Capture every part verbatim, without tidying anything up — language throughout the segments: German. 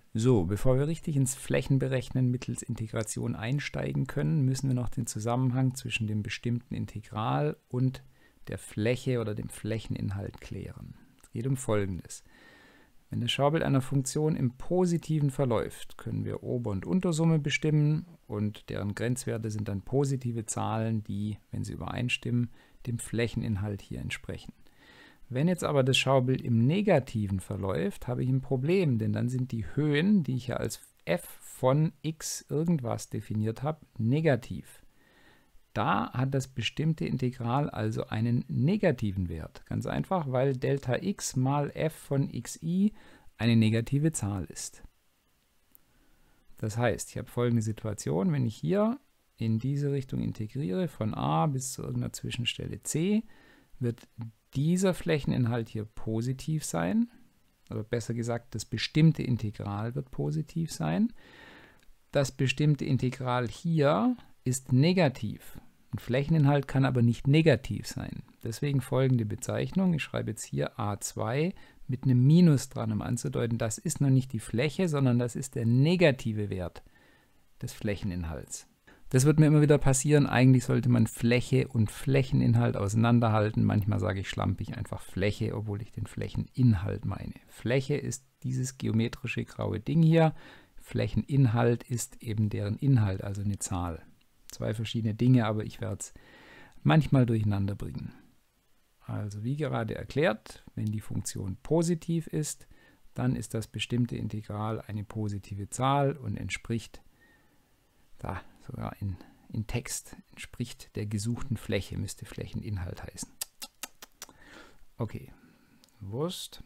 So, bevor wir richtig ins Flächenberechnen mittels Integration einsteigen können, müssen wir noch den Zusammenhang zwischen dem bestimmten Integral und der Fläche oder dem Flächeninhalt klären. Es geht um Folgendes. Wenn das Schaubild einer Funktion im Positiven verläuft, können wir Ober- und Untersumme bestimmen und deren Grenzwerte sind dann positive Zahlen, die, wenn sie übereinstimmen, dem Flächeninhalt hier entsprechen. Wenn jetzt aber das Schaubild im Negativen verläuft, habe ich ein Problem, denn dann sind die Höhen, die ich ja als f von x irgendwas definiert habe, negativ. Da hat das bestimmte Integral also einen negativen Wert. Ganz einfach, weil Delta x mal f von xi eine negative Zahl ist. Das heißt, ich habe folgende Situation, wenn ich hier in diese Richtung integriere, von a bis zu irgendeiner Zwischenstelle c, wird dieser Flächeninhalt hier positiv sein, oder besser gesagt, das bestimmte Integral wird positiv sein. Das bestimmte Integral hier ist negativ. Ein Flächeninhalt kann aber nicht negativ sein. Deswegen folgende Bezeichnung. Ich schreibe jetzt hier a zwei mit einem Minus dran, um anzudeuten, das ist noch nicht die Fläche, sondern das ist der negative Wert des Flächeninhalts. Das wird mir immer wieder passieren. Eigentlich sollte man Fläche und Flächeninhalt auseinanderhalten. Manchmal sage ich schlampig einfach Fläche, obwohl ich den Flächeninhalt meine. Fläche ist dieses geometrische graue Ding hier. Flächeninhalt ist eben deren Inhalt, also eine Zahl. Zwei verschiedene Dinge, aber ich werde es manchmal durcheinander bringen. Also wie gerade erklärt, wenn die Funktion positiv ist, dann ist das bestimmte Integral eine positive Zahl und entspricht da sogar in, in Text, entspricht der gesuchten Fläche, müsste Flächeninhalt heißen. Okay, Wurst.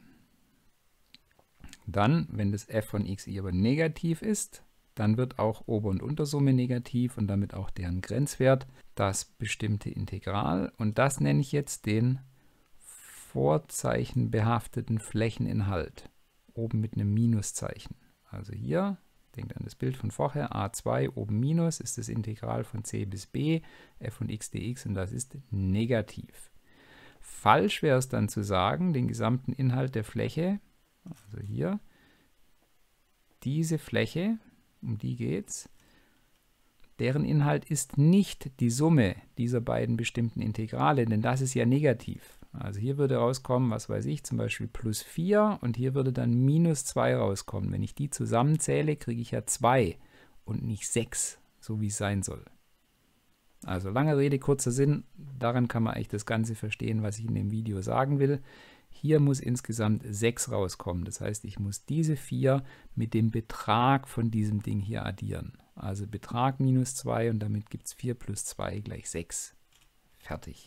Dann, wenn das f von xi aber negativ ist, dann wird auch Ober- und Untersumme negativ und damit auch deren Grenzwert, das bestimmte Integral. Und das nenne ich jetzt den vorzeichenbehafteten Flächeninhalt, oben mit einem Minuszeichen. Also hier, denkt an das Bild von vorher, a zwei oben Minus ist das Integral von c bis b, f von x dx und das ist negativ. Falsch wäre es dann zu sagen, den gesamten Inhalt der Fläche, also hier, diese Fläche, um die geht's, deren Inhalt ist nicht die Summe dieser beiden bestimmten Integrale, denn das ist ja negativ. Also hier würde rauskommen, was weiß ich, zum Beispiel plus vier und hier würde dann minus zwei rauskommen. Wenn ich die zusammenzähle, kriege ich ja zwei und nicht sechs, so wie es sein soll. Also lange Rede, kurzer Sinn, daran kann man eigentlich das Ganze verstehen, was ich in dem Video sagen will. Hier muss insgesamt sechs rauskommen. Das heißt, ich muss diese vier mit dem Betrag von diesem Ding hier addieren. Also Betrag minus zwei und damit gibt es vier plus zwei gleich sechs. Fertig.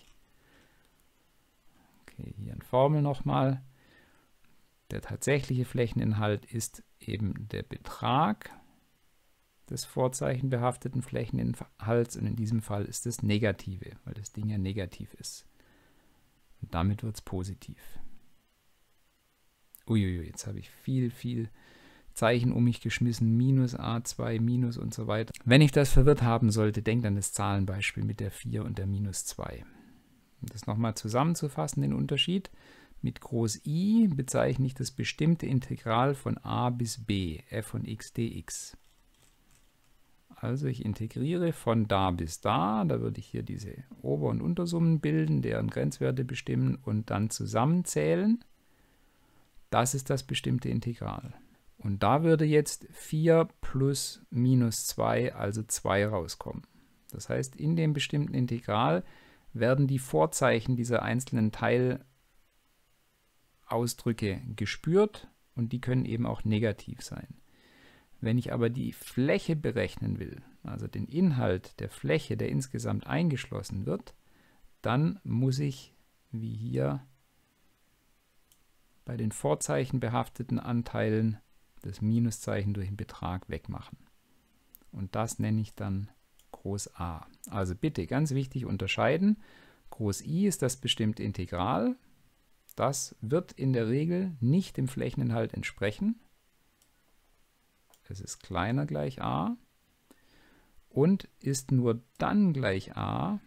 Okay, hier in Formel nochmal. Der tatsächliche Flächeninhalt ist eben der Betrag des vorzeichenbehafteten Flächeninhalts und in diesem Fall ist es negative, weil das Ding ja negativ ist. Und damit wird es positiv. Uiuiui, jetzt habe ich viel, viel Zeichen um mich geschmissen, minus a zwei, minus und so weiter. Wenn ich das verwirrt haben sollte, denkt an das Zahlenbeispiel mit der vier und der minus zwei. Um das nochmal zusammenzufassen, den Unterschied. Mit Groß I bezeichne ich das bestimmte Integral von a bis b, f von x dx. Also ich integriere von da bis da, da würde ich hier diese Ober- und Untersummen bilden, deren Grenzwerte bestimmen und dann zusammenzählen. Das ist das bestimmte Integral. Und da würde jetzt vier plus minus zwei, also zwei rauskommen. Das heißt, in dem bestimmten Integral werden die Vorzeichen dieser einzelnen Teilausdrücke gespürt und die können eben auch negativ sein. Wenn ich aber die Fläche berechnen will, also den Inhalt der Fläche, der insgesamt eingeschlossen wird, dann muss ich, wie hier, bei den vorzeichenbehafteten Anteilen das Minuszeichen durch einen Betrag wegmachen. Und das nenne ich dann Groß A. Also bitte ganz wichtig unterscheiden. Groß I ist das bestimmte Integral. Das wird in der Regel nicht dem Flächeninhalt entsprechen. Es ist kleiner gleich a und ist nur dann gleich a,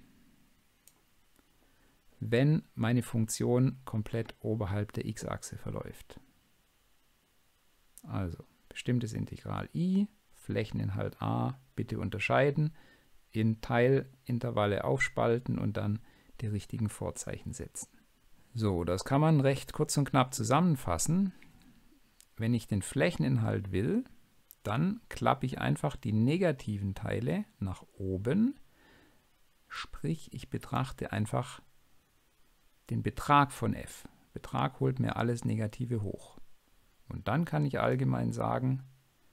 wenn meine Funktion komplett oberhalb der x-Achse verläuft. Also bestimmtes Integral I, Flächeninhalt A, bitte unterscheiden, in Teilintervalle aufspalten und dann die richtigen Vorzeichen setzen. So, das kann man recht kurz und knapp zusammenfassen. Wenn ich den Flächeninhalt will, dann klappe ich einfach die negativen Teile nach oben, sprich ich betrachte einfach den Betrag von f. Betrag holt mir alles Negative hoch. Und dann kann ich allgemein sagen,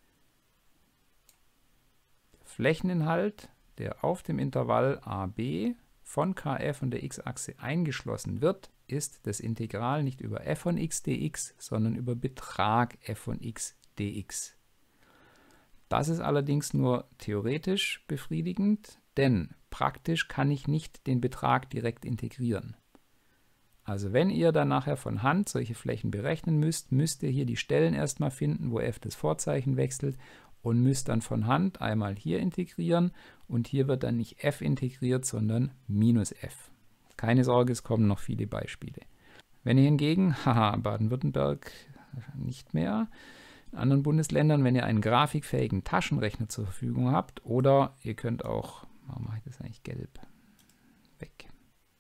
der Flächeninhalt, der auf dem Intervall a b von kf und der x-Achse eingeschlossen wird, ist das Integral nicht über f von x dx, sondern über Betrag f von x dx. Das ist allerdings nur theoretisch befriedigend, denn praktisch kann ich nicht den Betrag direkt integrieren. Also wenn ihr dann nachher von Hand solche Flächen berechnen müsst, müsst ihr hier die Stellen erstmal finden, wo f das Vorzeichen wechselt und müsst dann von Hand einmal hier integrieren und hier wird dann nicht f integriert, sondern minus f. Keine Sorge, es kommen noch viele Beispiele. Wenn ihr hingegen, haha, Baden-Württemberg nicht mehr, in anderen Bundesländern, wenn ihr einen grafikfähigen Taschenrechner zur Verfügung habt oder ihr könnt auch, warum mache ich das eigentlich gelb? Weg.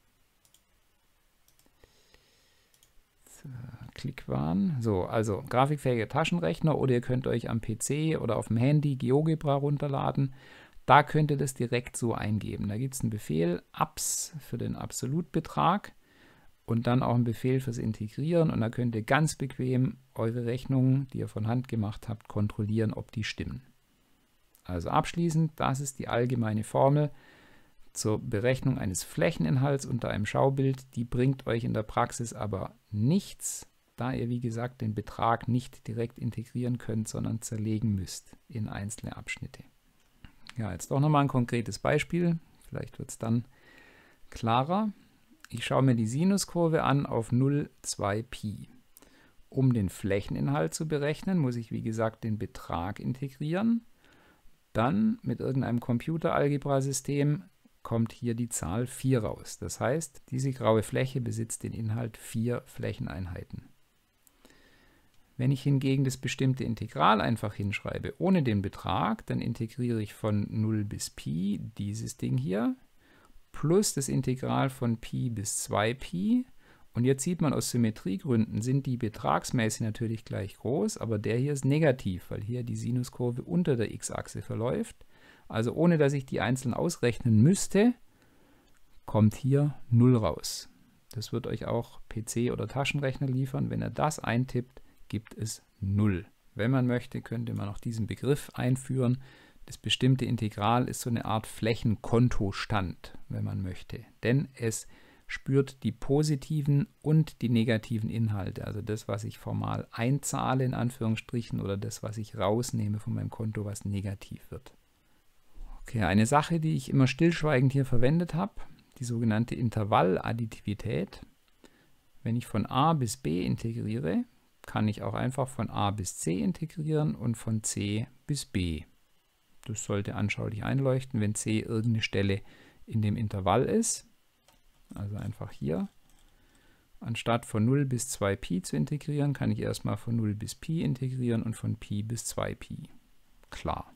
Klickwahn. So, also grafikfähiger Taschenrechner oder ihr könnt euch am P C oder auf dem Handy GeoGebra runterladen. Da könnt ihr das direkt so eingeben. Da gibt es einen Befehl abs für den Absolutbetrag und dann auch einen Befehl fürs Integrieren und da könnt ihr ganz bequem eure Rechnungen, die ihr von Hand gemacht habt, kontrollieren, ob die stimmen. Also abschließend, das ist die allgemeine Formel zur Berechnung eines Flächeninhalts unter einem Schaubild. Die bringt euch in der Praxis aber nichts, da ihr wie gesagt den Betrag nicht direkt integrieren könnt, sondern zerlegen müsst in einzelne Abschnitte. Ja, jetzt doch nochmal ein konkretes Beispiel, vielleicht wird es dann klarer. Ich schaue mir die Sinuskurve an auf null, zwei Pi. Um den Flächeninhalt zu berechnen, muss ich wie gesagt den Betrag integrieren. Dann mit irgendeinem Computeralgebra-System kommt hier die Zahl vier raus. Das heißt, diese graue Fläche besitzt den Inhalt vier Flächeneinheiten. Wenn ich hingegen das bestimmte Integral einfach hinschreibe, ohne den Betrag, dann integriere ich von null bis Pi dieses Ding hier, plus das Integral von Pi bis zwei Pi. Und jetzt sieht man, aus Symmetriegründen sind die betragsmäßig natürlich gleich groß, aber der hier ist negativ, weil hier die Sinuskurve unter der x-Achse verläuft. Also ohne, dass ich die einzeln ausrechnen müsste, kommt hier null raus. Das wird euch auch P C oder Taschenrechner liefern. Wenn ihr das eintippt, gibt es null. Wenn man möchte, könnte man auch diesen Begriff einführen. Das bestimmte Integral ist so eine Art Flächenkontostand, wenn man möchte. Denn es spürt die positiven und die negativen Inhalte. Also das, was ich formal einzahle, in Anführungsstrichen, oder das, was ich rausnehme von meinem Konto, was negativ wird. Okay, eine Sache, die ich immer stillschweigend hier verwendet habe, die sogenannte Intervalladditivität. Wenn ich von a bis b integriere, kann ich auch einfach von a bis c integrieren und von c bis b. Das sollte anschaulich einleuchten, wenn c irgendeine Stelle in dem Intervall ist. Also einfach hier. Anstatt von null bis zwei Pi zu integrieren, kann ich erstmal von null bis Pi integrieren und von Pi bis zwei Pi. Klar.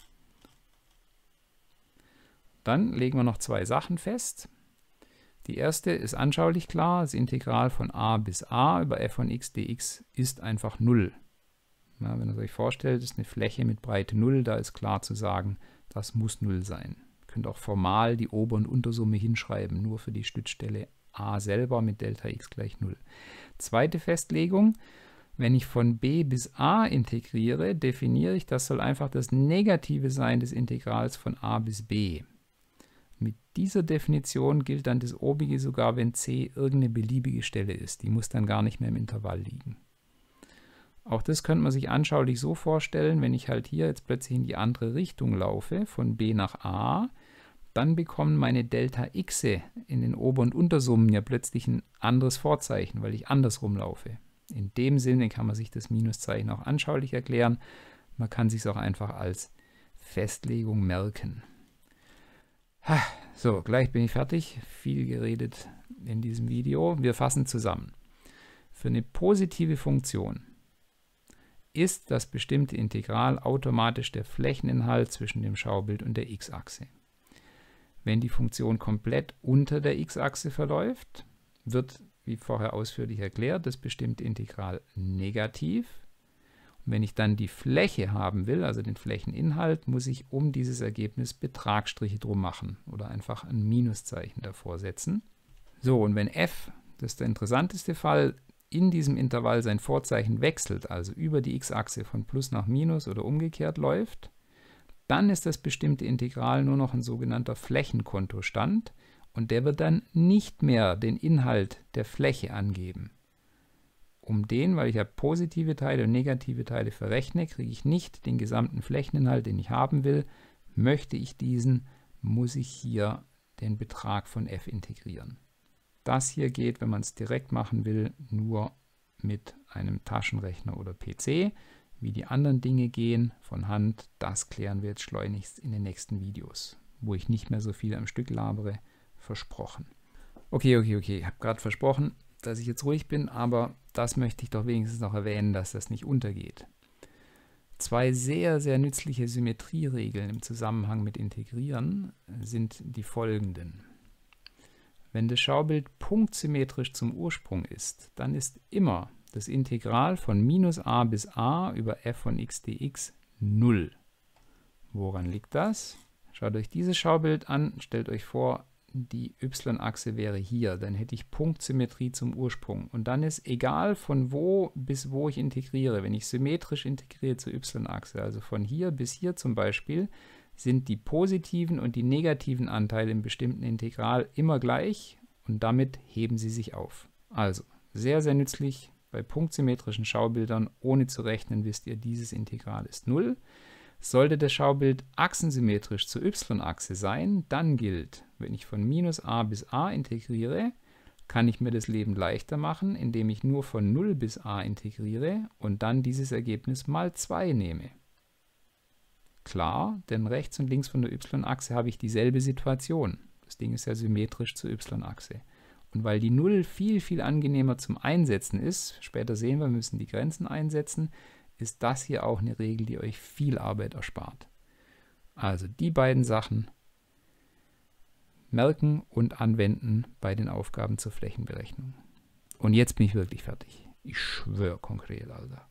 Dann legen wir noch zwei Sachen fest. Die erste ist anschaulich klar, das Integral von a bis a über f von x dx ist einfach null. Ja, wenn ihr euch vorstellt, ist eine Fläche mit Breite null, da ist klar zu sagen, das muss null sein. Ihr könnt auch formal die Ober- und Untersumme hinschreiben, nur für die Stützstelle a selber mit Delta x gleich null. Zweite Festlegung, wenn ich von b bis a integriere, definiere ich, das soll einfach das Negative sein des Integrals von a bis b. Mit dieser Definition gilt dann das obige sogar, wenn c irgendeine beliebige Stelle ist. Die muss dann gar nicht mehr im Intervall liegen. Auch das könnte man sich anschaulich so vorstellen, wenn ich halt hier jetzt plötzlich in die andere Richtung laufe, von b nach a, dann bekommen meine Delta x in den Ober- und Untersummen ja plötzlich ein anderes Vorzeichen, weil ich andersrum laufe. In dem Sinne kann man sich das Minuszeichen auch anschaulich erklären. Man kann sich es auch einfach als Festlegung merken. So, gleich bin ich fertig. Viel geredet in diesem Video. Wir fassen zusammen. Für eine positive Funktion ist das bestimmte Integral automatisch der Flächeninhalt zwischen dem Schaubild und der x-Achse. Wenn die Funktion komplett unter der x-Achse verläuft, wird, wie vorher ausführlich erklärt, das bestimmte Integral negativ. Und wenn ich dann die Fläche haben will, also den Flächeninhalt, muss ich um dieses Ergebnis Betragsstriche drum machen oder einfach ein Minuszeichen davor setzen. So, und wenn f, das ist der interessanteste Fall, in diesem Intervall sein Vorzeichen wechselt, also über die x-Achse von Plus nach Minus oder umgekehrt läuft, dann ist das bestimmte Integral nur noch ein sogenannter Flächenkontostand und der wird dann nicht mehr den Inhalt der Fläche angeben. Um den, weil ich ja positive Teile und negative Teile verrechne, kriege ich nicht den gesamten Flächeninhalt, den ich haben will. Möchte ich diesen, muss ich hier den Betrag von f integrieren. Das hier geht, wenn man es direkt machen will, nur mit einem Taschenrechner oder P C. Wie die anderen Dinge gehen von Hand, das klären wir jetzt schleunigst in den nächsten Videos, wo ich nicht mehr so viel am Stück labere, versprochen. Okay, okay, okay, ich habe gerade versprochen, dass ich jetzt ruhig bin, aber das möchte ich doch wenigstens noch erwähnen, dass das nicht untergeht. Zwei sehr, sehr nützliche Symmetrieregeln im Zusammenhang mit Integrieren sind die folgenden. Wenn das Schaubild punktsymmetrisch zum Ursprung ist, dann ist immer das Integral von minus a bis a über f von x dx null. Woran liegt das? Schaut euch dieses Schaubild an, stellt euch vor, die y-Achse wäre hier, dann hätte ich Punktsymmetrie zum Ursprung. Und dann ist egal von wo bis wo ich integriere, wenn ich symmetrisch integriere zur y-Achse, also von hier bis hier zum Beispiel, sind die positiven und die negativen Anteile im bestimmten Integral immer gleich und damit heben sie sich auf. Also sehr, sehr nützlich bei punktsymmetrischen Schaubildern, ohne zu rechnen, wisst ihr, dieses Integral ist null. Sollte das Schaubild achsensymmetrisch zur y-Achse sein, dann gilt, wenn ich von minus a bis a integriere, kann ich mir das Leben leichter machen, indem ich nur von null bis a integriere und dann dieses Ergebnis mal zwei nehme. Klar, denn rechts und links von der y-Achse habe ich dieselbe Situation. Das Ding ist ja symmetrisch zur y-Achse. Und weil die null viel, viel angenehmer zum Einsetzen ist, später sehen wir, wir müssen die Grenzen einsetzen, ist das hier auch eine Regel, die euch viel Arbeit erspart. Also die beiden Sachen merken und anwenden bei den Aufgaben zur Flächenberechnung. Und jetzt bin ich wirklich fertig. Ich schwöre konkret, Alter.